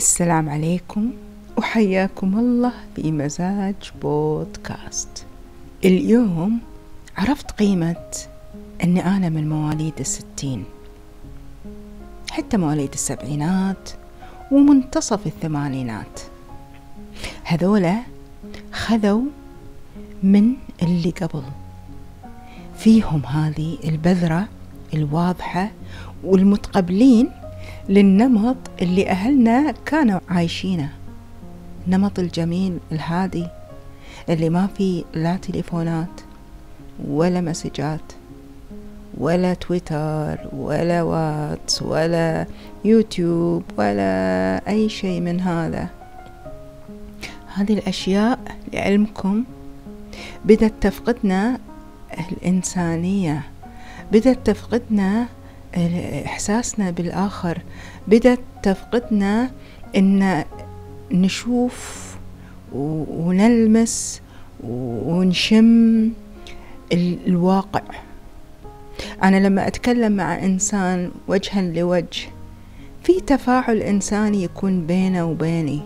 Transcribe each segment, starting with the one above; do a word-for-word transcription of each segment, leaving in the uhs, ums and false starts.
السلام عليكم وحياكم الله في مزاج بودكاست. اليوم عرفت قيمة أني أنا من مواليد الستين، حتى مواليد السبعينات ومنتصف الثمانينات. هذولا خذوا من اللي قبل، فيهم هذه البذرة الواضحة والمتقبلين للنمط اللي أهلنا كانوا عايشينه، النمط الجميل الهادي اللي ما فيه لا تليفونات ولا مسجات ولا تويتر ولا واتس ولا يوتيوب ولا أي شيء من هذا. هذه الأشياء لعلمكم بدأت تفقدنا الإنسانية، بدأت تفقدنا إحساسنا بالآخر، بدأت تفقدنا إن نشوف ونلمس ونشم الواقع. أنا لما أتكلم مع إنسان وجها لوجه في تفاعل إنساني يكون بينه وبيني،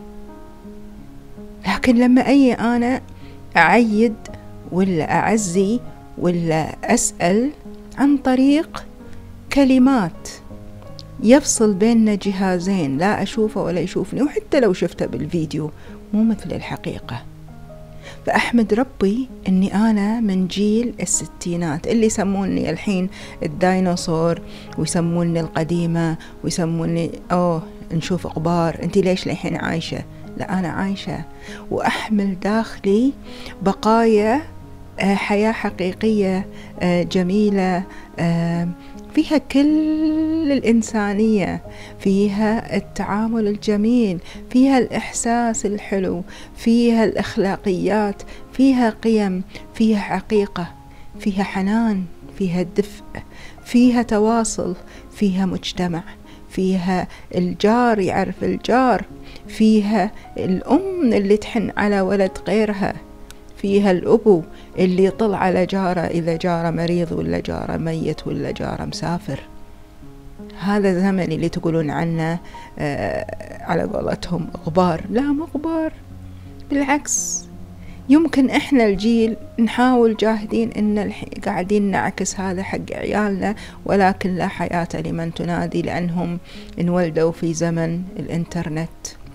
لكن لما أي أنا أعيد ولا أعزي ولا أسأل عن طريق كلمات يفصل بيننا جهازين، لا أشوفه ولا يشوفني، وحتى لو شفته بالفيديو مو مثل الحقيقة. فأحمد ربي أني أنا من جيل الستينات اللي يسموني الحين الديناصور ويسموني القديمة ويسموني أوه نشوف أخبار، أنتي ليش لحين عايشة؟ لا، أنا عايشة وأحمل داخلي بقايا حياة حقيقية جميلة، فيها كل الإنسانية، فيها التعامل الجميل، فيها الإحساس الحلو، فيها الأخلاقيات، فيها قيم، فيها حقيقة، فيها حنان، فيها دفء، فيها تواصل، فيها مجتمع، فيها الجار يعرف الجار، فيها الأم اللي تحن على ولد غيرها، فيها الأبو اللي يطل على جاره إذا جاره مريض ولا جاره ميت ولا جاره مسافر. هذا الزمن اللي تقولون عنه آه على قولتهم غبار، لا مو غبار، بالعكس. يمكن إحنا الجيل نحاول جاهدين إن قاعدين نعكس هذا حق عيالنا، ولكن لا حياة لمن تنادي، لأنهم انولدوا في زمن الإنترنت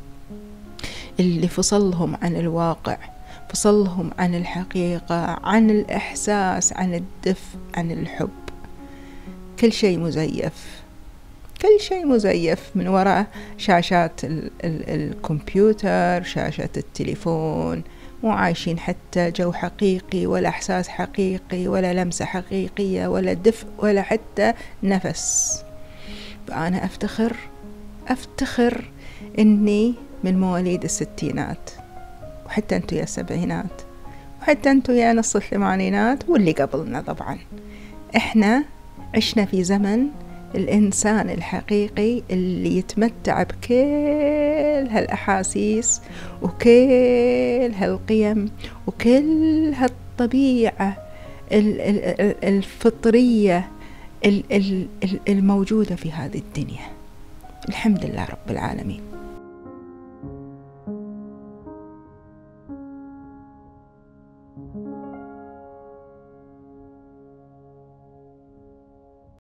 اللي فصلهم عن الواقع، فصلهم عن الحقيقة، عن الإحساس، عن الدفء، عن الحب. كل شيء مزيف، كل شيء مزيف من وراء شاشات ال ال الكمبيوتر، شاشة التليفون. مو عايشين حتى جو حقيقي ولا إحساس حقيقي ولا لمسة حقيقية ولا دفء ولا حتى نفس. فأنا أفتخر أفتخر إني من مواليد الستينات، وحتى أنتوا يا السبعينات، وحتى أنتوا يا نص الثمانينات واللي قبلنا. طبعا إحنا عشنا في زمن الإنسان الحقيقي اللي يتمتع بكل هالأحاسيس وكل هالقيم وكل هالطبيعة الفطرية الموجودة في هذه الدنيا. الحمد لله رب العالمين.